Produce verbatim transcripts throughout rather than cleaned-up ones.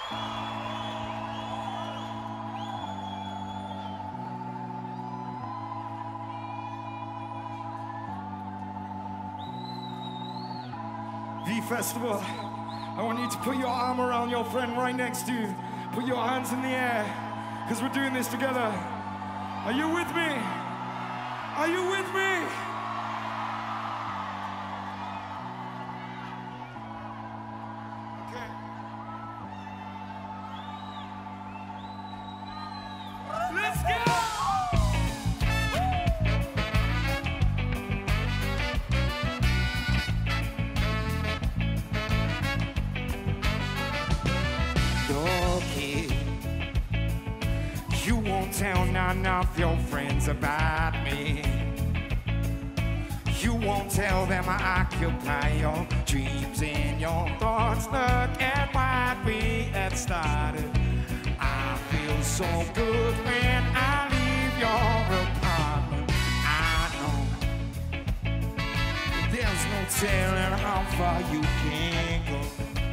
V-Festival, I want you to put your arm around your friend right next to you. Put your hands in the air, because we're doing this together. Are you with me? Are you with me? Okay. Let's go! You won't tell none of your friends about me. You won't tell them I occupy your dreams and your thoughts. Look at what we had started. I feel so good when I leave your apartment. I know there's no telling how far you can go.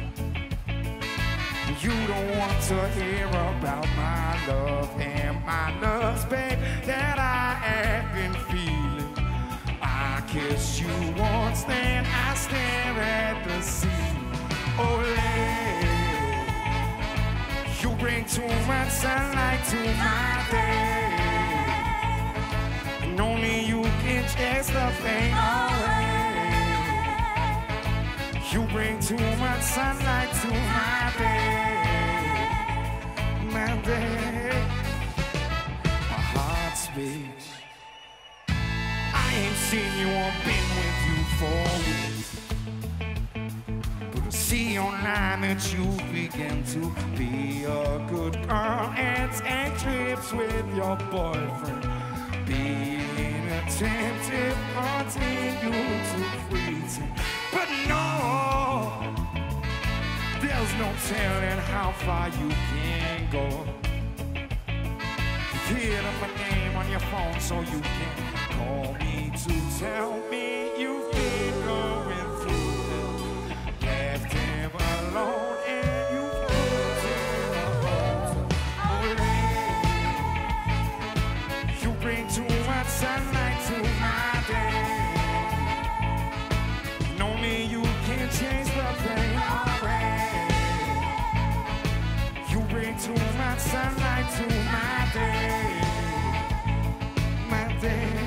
You don't want to hear about my love and my lust, babe, that I have been feeling. I kiss you once, then I stare at the sea. Ole, you bring too much sunlight to my day, and only you can chase the pain away. You bring too much sunlight to my day. My day, my heart speaks. I ain't seen you or been with you for weeks, but I see online that you begin to be a good girl and take trips with your boyfriend. Being attentive, continue to freeze him, but no, there's no telling how far you can go. Hit up my name on your phone so you can call me to tell me you've been going through it. Left him alone and you've put him alone. You bring too much sunlight to my day, and only you can change the pain away. Too much sunlight to my day, my day.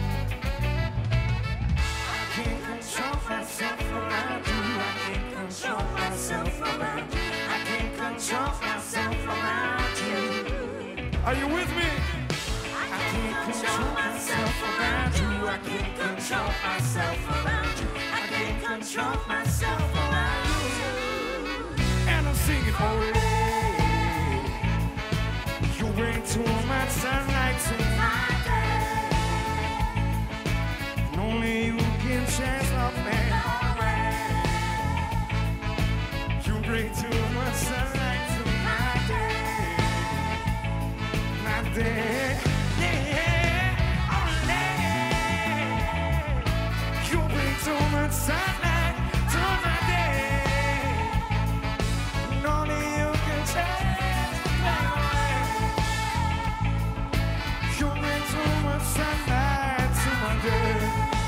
I can't control myself around you. I can't control myself around you. I can't control myself around you. Are you with me? I can't control myself around you. I can't control myself around you. I can't control myself around you. And I'm singing, oh, bring too much sunlight to my day, and only you can chase the pain away. You bring too much sunlight to my day, my day, yeah, only you bring too much sunlight to my day, and only you can chase the pain away. Sunlight to my day.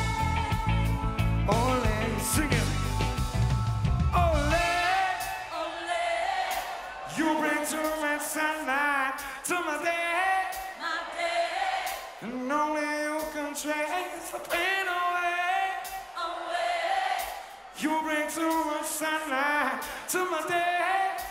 Ole, sing it. Ole, ole. You bring too much sunlight to my day, my day, and only you can trace the pain away. Away. You bring too much sunlight to my day.